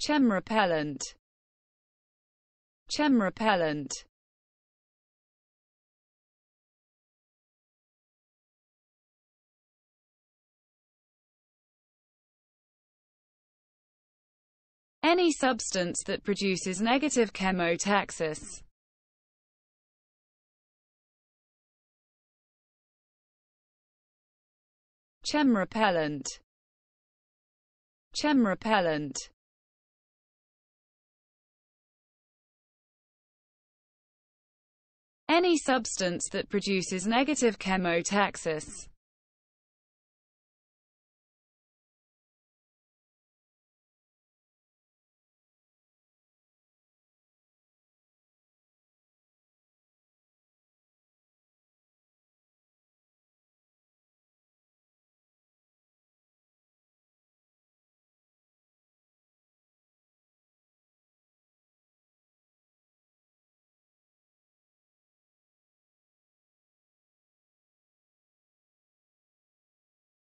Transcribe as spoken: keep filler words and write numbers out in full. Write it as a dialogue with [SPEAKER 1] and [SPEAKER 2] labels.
[SPEAKER 1] Chemorepellent. Chemorepellent. Any substance that produces negative chemotaxis. Chemorepellent. Chemorepellent. Any substance that produces negative chemotaxis.